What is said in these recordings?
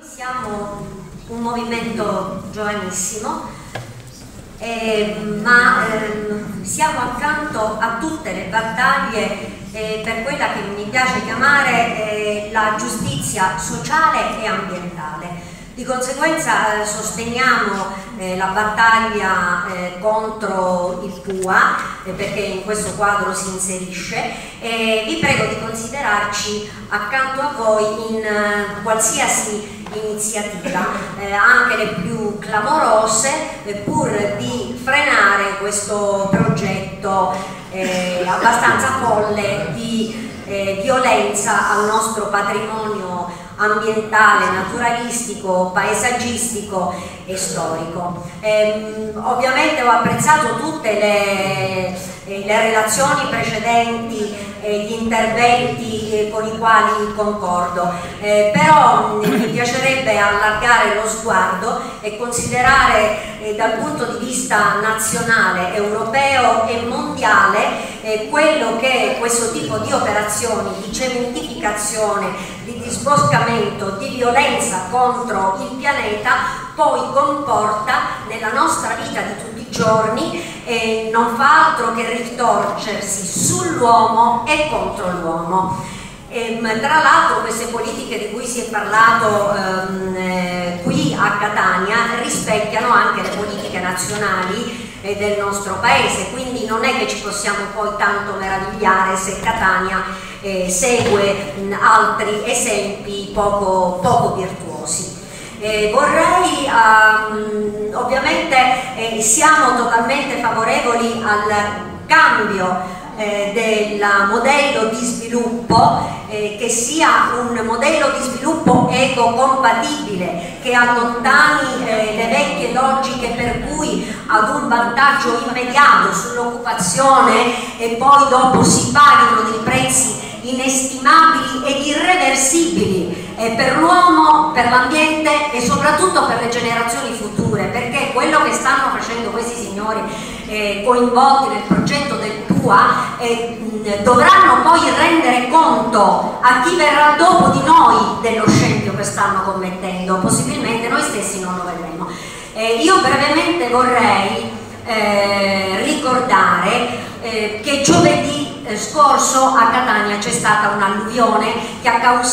Siamo un movimento giovanissimo, ma siamo accanto a tutte le battaglie per quella che mi piace chiamare la giustizia sociale e ambientale. Di conseguenza sosteniamo la battaglia contro il PUA, perché in questo quadro si inserisce, e vi prego di considerarci accanto a voi in qualsiasi iniziativa, anche le più clamorose, pur di frenare questo progetto abbastanza folle di violenza al nostro patrimonio ambientale, naturalistico, paesaggistico e storico. Ovviamente ho apprezzato tutte le relazioni precedenti e gli interventi con i quali concordo, però mi piacerebbe allargare lo sguardo e considerare dal punto di vista nazionale, europeo e mondiale quello che questo tipo di operazioni di cementificazione, di disboscamento, di violenza contro il pianeta poi comporta nella nostra vita di tutti i giorni, e non fa altro che ritorcersi sull'uomo e contro l'uomo. Tra l'altro queste politiche di cui si è parlato qui a Catania rispecchiano anche le politiche nazionali del nostro paese, quindi non è che ci possiamo poi tanto meravigliare se Catania segue altri esempi poco virtuosi. Vorrei, ovviamente siamo totalmente favorevoli al cambio del modello di sviluppo, che sia un modello di sviluppo ecocompatibile, che allontani le vecchie logiche per cui ad un vantaggio immediato sull'occupazione e poi dopo si paghino dei prezzi inestimabili ed irreversibili per l'uomo, per l'ambiente e soprattutto per le generazioni future, perché quello che stanno facendo questi signori coinvolti nel progetto del PUA dovranno poi rendere conto a chi verrà dopo di noi dello scempio che stanno commettendo, possibilmente noi stessi non lo vedremo. Io brevemente vorrei ricordare che giovedì scorso a Catania c'è stata un'alluvione che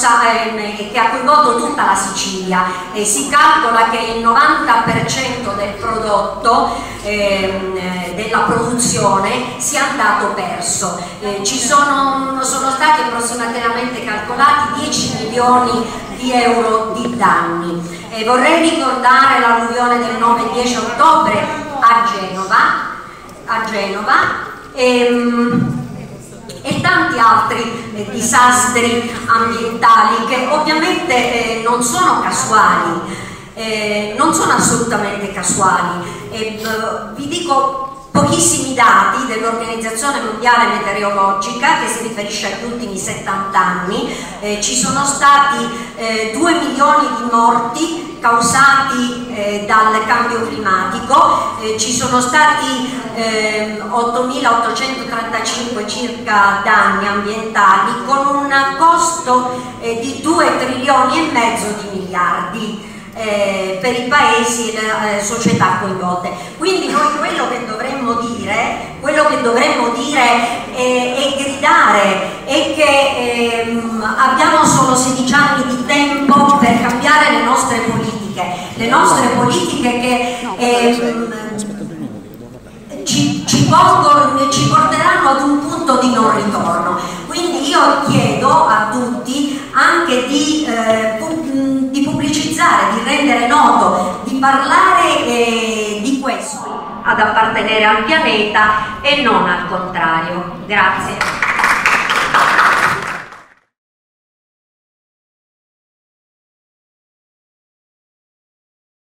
ha coinvolto tutta la Sicilia. Si calcola che il 90% del prodotto della produzione sia andato perso. Sono stati approssimativamente calcolati 10 milioni di euro di danni. Vorrei ricordare l'alluvione del 9 e 10 ottobre a Genova e tanti altri disastri ambientali che ovviamente non sono casuali, non sono assolutamente casuali. Vi dico pochissimi dati dell'Organizzazione Mondiale Meteorologica che si riferisce agli ultimi 70 anni. Ci sono stati 2 milioni di morti causati dal cambio climatico, ci sono stati 8.835 circa danni ambientali con un costo di 2 trilioni e mezzo di miliardi per i paesi e le società coinvolte. Quindi noi quello che dovremmo dire è gridare è che abbiamo solo 16 anni di tempo per cambiare le nostre politiche che ci porteranno ad un punto di non ritorno. Quindi io chiedo a tutti anche di pubblicizzare, di rendere noto, di parlare di questo, ad appartenere al pianeta e non al contrario. Grazie.